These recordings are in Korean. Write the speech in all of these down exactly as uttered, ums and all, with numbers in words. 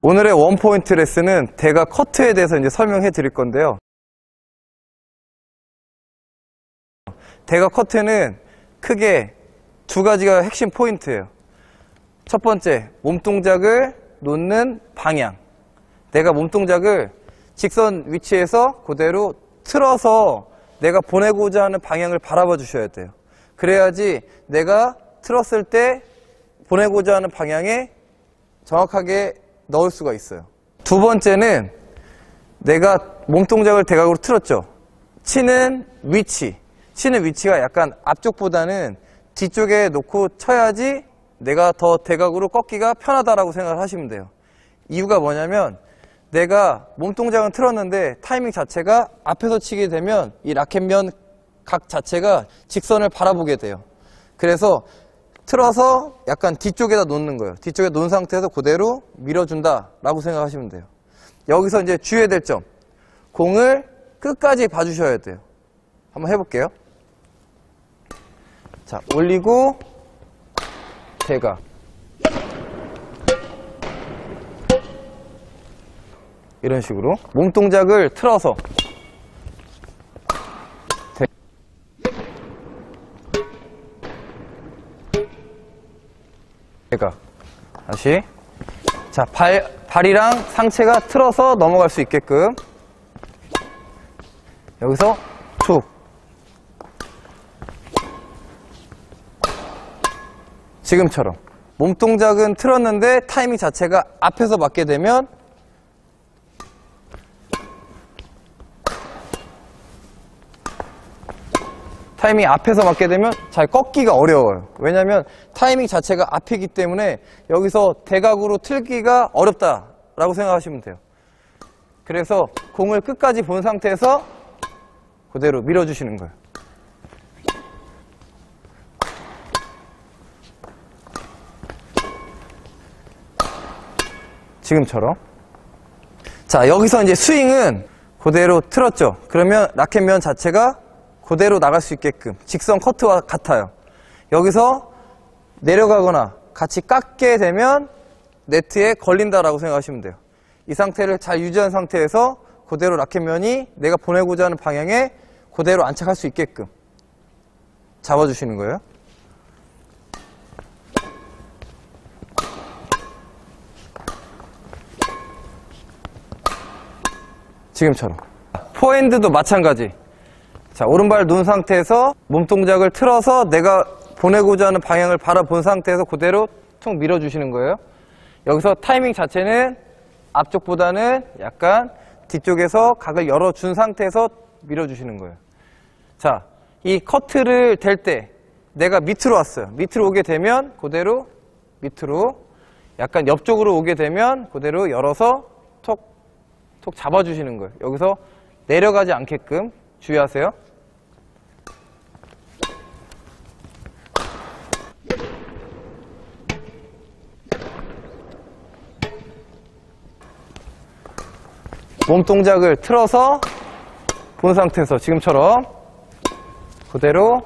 오늘의 원포인트 레슨은 대각 커트에 대해서 이제 설명해 드릴 건데요. 대각 커트는 크게 두 가지가 핵심 포인트예요. 첫 번째, 몸동작을 놓는 방향. 내가 몸동작을 직선 위치에서 그대로 틀어서 내가 보내고자 하는 방향을 바라봐 주셔야 돼요. 그래야지 내가 틀었을 때 보내고자 하는 방향에 정확하게 넣을 수가 있어요. 두 번째는 내가 몸동작을 대각으로 틀었죠. 치는 위치. 치는 위치가 약간 앞쪽보다는 뒤쪽에 놓고 쳐야지 내가 더 대각으로 꺾기가 편하다라고 생각을 하시면 돼요. 이유가 뭐냐면 내가 몸동작은 틀었는데 타이밍 자체가 앞에서 치게 되면 이 라켓면 각 자체가 직선을 바라보게 돼요. 그래서 틀어서 약간 뒤쪽에다 놓는 거예요. 뒤쪽에 놓은 상태에서 그대로 밀어준다 라고 생각하시면 돼요. 여기서 이제 주의해야 될 점, 공을 끝까지 봐주셔야 돼요. 한번 해볼게요. 자, 올리고 대각. 이런 식으로 몸동작을 틀어서 대각. 다시. 자, 발, 발이랑 상체가 틀어서 넘어갈 수 있게끔 여기서 툭. 지금처럼 몸동작은 틀었는데 타이밍 자체가 앞에서 맞게 되면 타이밍 앞에서 맞게 되면 잘 꺾기가 어려워요. 왜냐하면 타이밍 자체가 앞이기 때문에 여기서 대각으로 틀기가 어렵다라고 생각하시면 돼요. 그래서 공을 끝까지 본 상태에서 그대로 밀어주시는 거예요. 지금처럼. 자, 여기서 이제 스윙은 그대로 틀었죠. 그러면 라켓면 자체가 그대로 나갈 수 있게끔 직선 커트와 같아요. 여기서 내려가거나 같이 깎게 되면 네트에 걸린다라고 생각하시면 돼요. 이 상태를 잘 유지한 상태에서 그대로 라켓면이 내가 보내고자 하는 방향에 그대로 안착할 수 있게끔 잡아주시는 거예요. 지금처럼. 포핸드도 마찬가지. 자, 오른발 놓은 상태에서 몸동작을 틀어서 내가 보내고자 하는 방향을 바라본 상태에서 그대로 툭 밀어주시는 거예요. 여기서 타이밍 자체는 앞쪽보다는 약간 뒤쪽에서 각을 열어준 상태에서 밀어주시는 거예요. 자, 이 커트를 댈 때 내가 밑으로 왔어요. 밑으로 오게 되면 그대로 밑으로, 약간 옆쪽으로 오게 되면 그대로 열어서 톡 톡 잡아주시는 거예요. 여기서 내려가지 않게끔 주의하세요. 몸동작을 틀어서 본 상태에서 지금처럼 그대로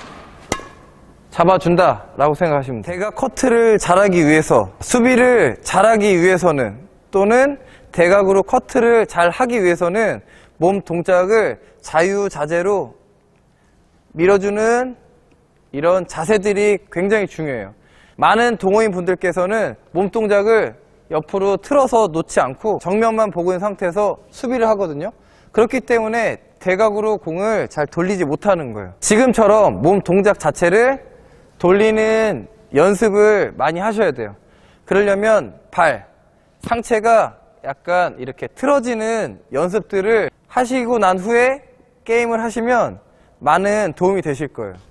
잡아준다 라고 생각하시면 돼요. 대각 커트를 잘하기 위해서, 수비를 잘하기 위해서는, 또는 대각으로 커트를 잘 하기 위해서는 몸 동작을 자유자재로 밀어주는 이런 자세들이 굉장히 중요해요. 많은 동호인 분들께서는 몸 동작을 옆으로 틀어서 놓지 않고 정면만 보고 있는 상태에서 수비를 하거든요. 그렇기 때문에 대각으로 공을 잘 돌리지 못하는 거예요. 지금처럼 몸 동작 자체를 돌리는 연습을 많이 하셔야 돼요. 그러려면 발, 상체가 약간 이렇게 틀어지는 연습들을 하시고 난 후에 게임을 하시면 많은 도움이 되실 거예요.